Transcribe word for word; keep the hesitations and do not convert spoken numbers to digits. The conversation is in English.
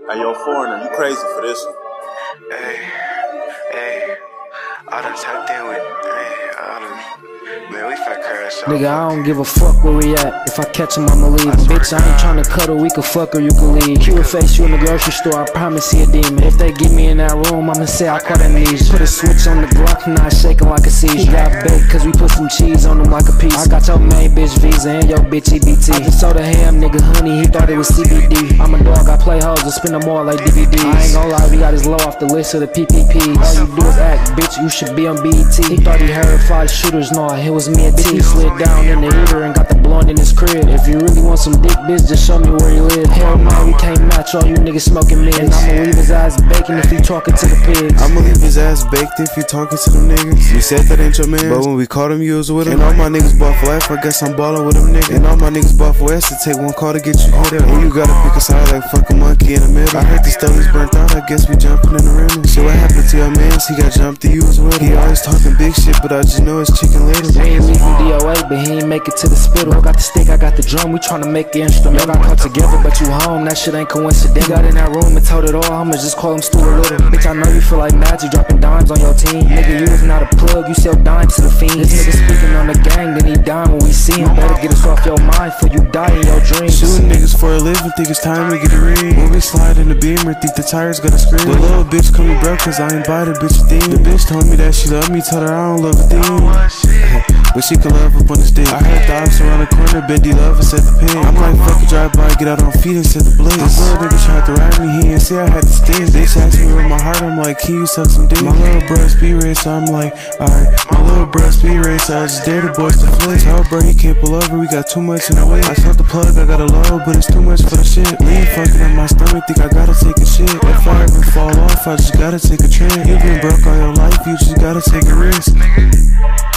Hey, yo, foreigner, you crazy for this one. Hey, hey, I done tapped in with, hey, I done, man, we finna crash out. Nigga, I don't give a fuck where we at. If I catch him, I'ma leave. Bitch, I ain't tryna cuddle, we can fuck or you can leave. Keep a face you in the grocery store, I promise he a demon. If they get me in that room, I'ma say I caught amnesia. Put a switch on the Glock, now it's shaking like a seizure. Got baked, cause we put some cheese on him like a piece. I got your main bitch visa and your bitch E B T. I just sold a ham, nigga, honey, he thought it was C B D. I'm a dog, I play hoes and spin them all like D V Ds. I ain't gon' lie, we got his low off the list of the P P Ps. All you do is act, bitch, you should be on B E T. He thought he heard five shooters, no, it was me and T. He slid down in the heater and got the blonde in his crib. If you really want some dick, bitch, just show me where you live. Hell no, we can't match all you niggas smoking mids. And I'ma leave his ass baking if he talking to the pigs. I'ma leave his ass baked if you talking to them niggas. You said that ain't your man, but when we caught him, you was with him. And all my niggas bought for life, I guess I'm ballin' with them niggas. And all my niggas bought for West to take one call to get you hit up. And you gotta pick a side like fuck a monkey in the middle. I heard the studies burnt out, I guess we jumping in the rim. So what happened to your mans? He got jumped to you as well. He always talking big shit, but I just know it's chicken little. We ain't leaving D O A, but he ain't make it to the spittle. I got the stick, I got the drum, we tryna make the instrument. Y'all got caught together, but you home, that shit ain't coincidence. Got in that room and told it all, I'ma just call him Stuart Little. Bitch, I know you feel like magic, dropping dimes on your team. Nigga, you was not a plug, you sell dimes to the fiends. This nigga speaking on the gang, then he dying when we see him. Better get us off your mind, before you die in your dreams. Shooting niggas for a living, think it's time to get a ring. When we slide in the Beamer, think the tires gonna scream. The little bitch call me broke, cause I ain't buy the bitch a thing. The bitch told me that she love me, tell her I don't love a thing. But she can love up on the stick. I heard dogs around the corner, bet D love us at the pin. I'm like, fuck a drive by, get out on feet and set the blitz. This little nigga tried to ride me, he ain't see I had the stick. They asked me with my heart, I'm like, can you suck some dick? My little bro speed racer, I'm like, alright. My little bro speed racer, I just dare the boys to flex. Tell bro he can't pull over, we got too much in the way. I shot the plug, I got a load, but it's too much for the shit. Lean fucking in my stomach, think I gotta take a shit. If I ever fall off, I just gotta take a trip. You been broke all your life, you just gotta take a risk.